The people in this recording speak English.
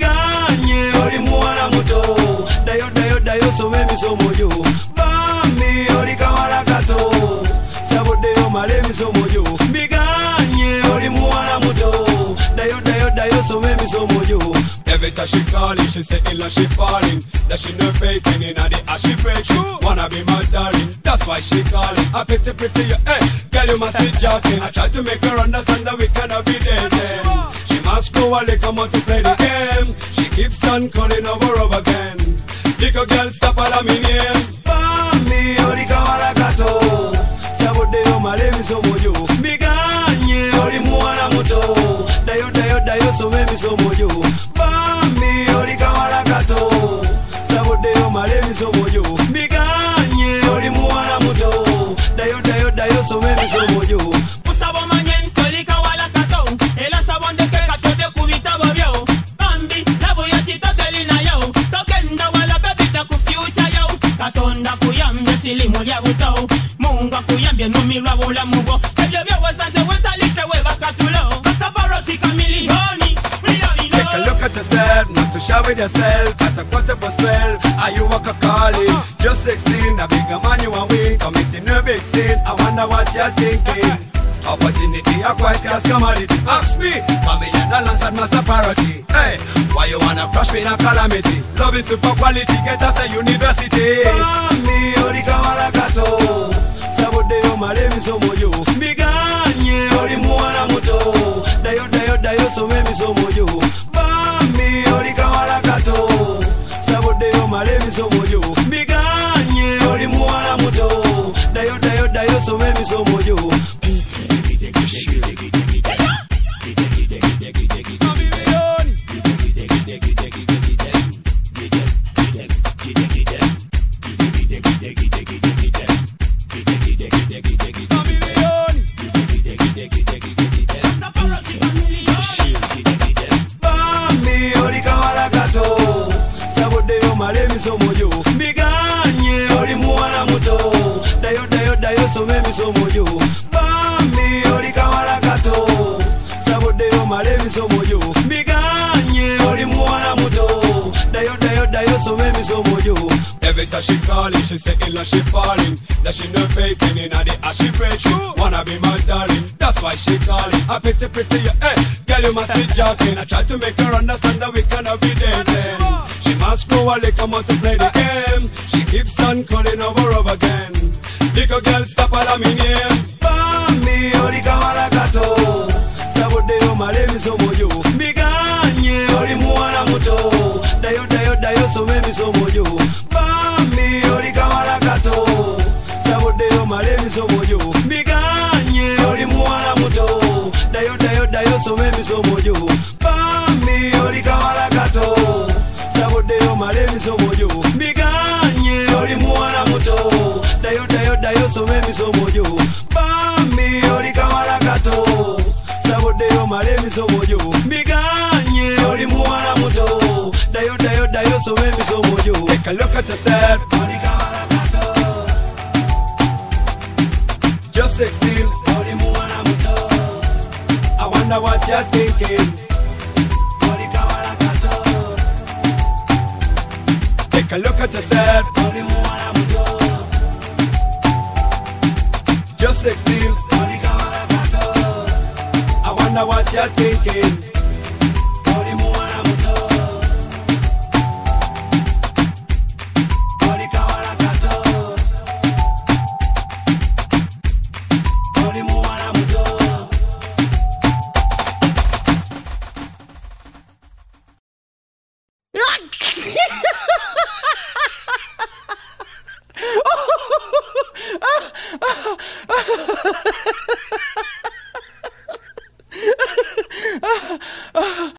Biganye oli muwala muto, dayo dayo dayo some emisomo yo. Bami oli kawala kato, sabodeyo male emisomo yo. Biganye oli muwala muto, dayo dayo dayo some emisomo yo. Every time she calling, she say ill and she falling. That she no faking in the ass she breaking. Wanna be my darling, that's why she calling. I pretty you, hey, girl you must be joking. I try to make her understand that we cannot be dating. She must go a little more to play the game. She keeps on calling over again. Little girl stop all me name. Bami oli kawala kato, sabodeyo male emisomo yo. Biganye oli muwala muto, dayo dayo dayo some emisomo yo. Bami oli kawala kato, sabodeyo male emisomo yo. Biganye oli muwala muto, dayo dayo dayo some emisomo yo. Usabo manyen toli kawala kato, ela sabonde ke kato de kubita babyo. Bambi labo ya chito telina yo, tokenda wala bebita ku future yo. Katonda kuyambye sili mulya buto, Mungu akuyambye numirwa bula mugo. Ebyo byowasanze wensalite we bakatulo, Master Parrot chamilion. Take a look at yourself, not to shout with yourself. At a quarter past 12, are you a kakali? Just 16, a bigger man you are weak, committing a big sin. I wonder what you're thinking. Opportunity acquires scarce commodity. Ask me, chamilion alongside Master Parrot. Hey, why you wanna crush me in a calamity? Love is super quality, get after university. Bami oli kawala kato, sabodeyo male emisomo yo. Biganye oli muwala muto, dayo dayo dayo some emisomo yo. Bami oli kawala kato, sabodeyo male emisomo yo. Biganye oli muwala muto, dayo dayo dayo some emisomo yo. Bami oli kawala kato, sabodeyo male emisomo yo. Biganye oli muwala muto, dayo dayo dayo some emisomo yo. Bami oli kawala kato, sabodeyo male emisomo yo. Biganye oli muwala muto, dayo dayo dayo some emisomo yo. Every time she calling, she say ill and she falling. That she no faking in the ass she breaking. Wanna be my darling, that's why she calling. I pretty you, hey, girl you must be joking. I try to make her understand that we cannot be dating. She must grow a little more to play the game. She keeps on calling over again. Little girl stop all me name. Bami oli kawala kato, sabodeyo male emisomo yo. Biganye oli muwala muto, dayo dayo dayo some emisomo yo. Bami oli kawala kato, sabodeyo male emisomo yo. Biganye oli muwala muto, dayo dayo dayo some emisomo yo. Bami oli kawala kato, sabodeyo male emisomo yo. Biganye oli muwala muto, dayo dayo dayo some emisomo yo. Bami oli kawala kato, sabodeyo male emisomo yo. Biganye oli muwala muto, dayo dayo dayo some emisomo yo. Take a look at yourself. Oli kawala kato, Just 16, oli muwala muto, I wonder what you're thinking. oli kawala kato, Take a look at yourself. oli muwala muto, Just 16, oli kawala kato, I wonder what you're thinking.